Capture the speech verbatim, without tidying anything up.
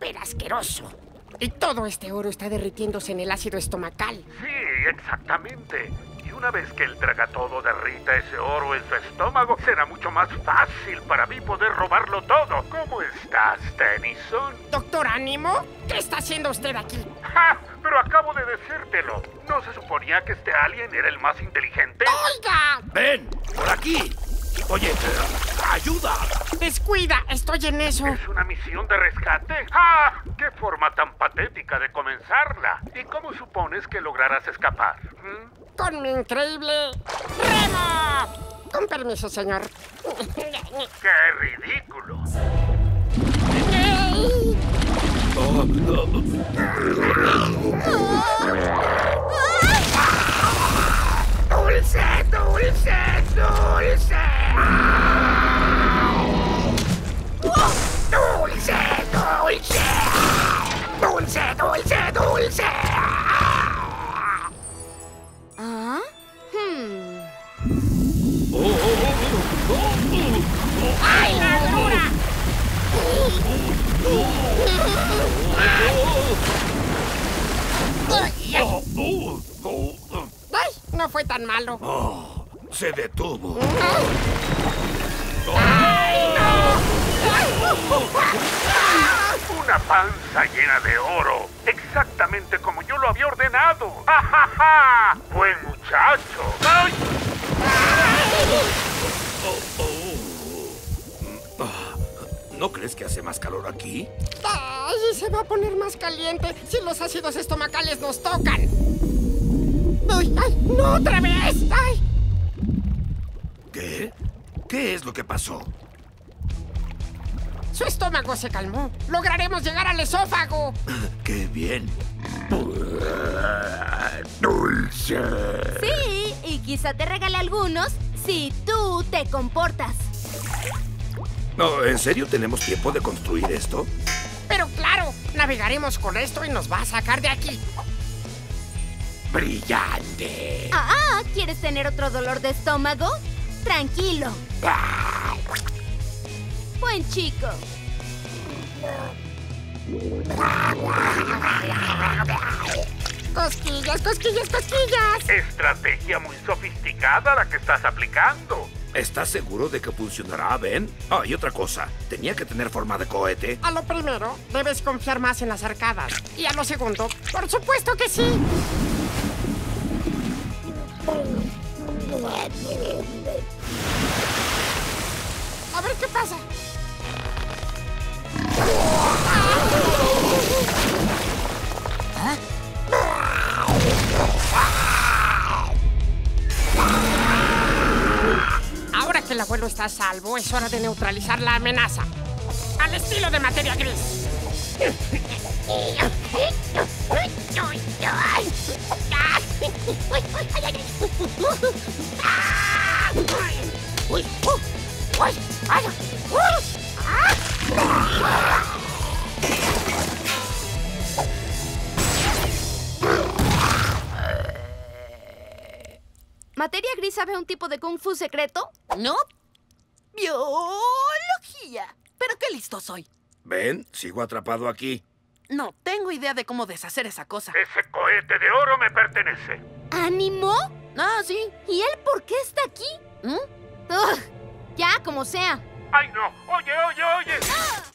súper asqueroso. Y todo este oro está derritiéndose en el ácido estomacal. Sí, exactamente. Y una vez que el tragatodo derrita ese oro en su estómago, será mucho más fácil para mí poder robarlo todo. ¿Cómo estás, Tennyson? Doctor Ánimo, ¿qué está haciendo usted aquí? ¡Ja! Pero acabo de decírtelo. ¿No se suponía que este alien era el más inteligente? ¡Oiga! ¡Ven! ¡Por aquí! Oye, ¡ayuda! Descuida, estoy en eso. ¿Es una misión de rescate? ¡Ah! ¡Qué forma tan patética de comenzarla! ¿Y cómo supones que lograrás escapar? ¿Mm? Con mi increíble remo. Con permiso, señor. ¡Qué ridículo! Oh, oh. ¡Dulce, dulce, dulce! ¡Dulce, dulce! ¡Dulce, dulce, dulce! ¿Ah? Hmm. Oh, oh, oh, oh. ¡Ay, la dura! Oh, oh, oh, oh. ¡Ay! No fue tan malo. Oh, se detuvo. Una panza llena de oro, exactamente como yo lo había ordenado. ¡Ja, ja, ja! ¡Buen muchacho! ¡Ay! Oh, oh. Ah, ¿no crees que hace más calor aquí? ¡Ay! Se va a poner más caliente si los ácidos estomacales nos tocan. ¡Ay! ay ¡No otra vez! ¡Ay! ¿Qué? ¿Qué es lo que pasó? Su estómago se calmó. Lograremos llegar al esófago. ¡Qué bien! ¡Dulce! Sí, y quizá te regale algunos si tú te comportas. No, ¿en serio tenemos tiempo de construir esto? Pero claro, navegaremos con esto y nos va a sacar de aquí. ¡Brillante! Ah, ¿quieres tener otro dolor de estómago? Tranquilo. Buen chico. Cosquillas, cosquillas, cosquillas. Estrategia muy sofisticada la que estás aplicando. ¿Estás seguro de que funcionará, Ben? Ah, y otra cosa. Tenía que tener forma de cohete. A lo primero, debes confiar más en las arcadas. Y a lo segundo, por supuesto que sí. A ver qué pasa. Ahora que el abuelo está a salvo, es hora de neutralizar la amenaza. Al estilo de Materia Gris. ¿Materia Gris sabe un tipo de kung fu secreto? No. Biología. Pero qué listo soy. Ben, sigo atrapado aquí. No tengo idea de cómo deshacer esa cosa. Ese cohete de oro me pertenece. ¿Ánimo? Ah, sí. ¿Y él por qué está aquí? ¿Mm? Ugh, ya, como sea. ¡Ay, no! ¡Oye, oye, oye!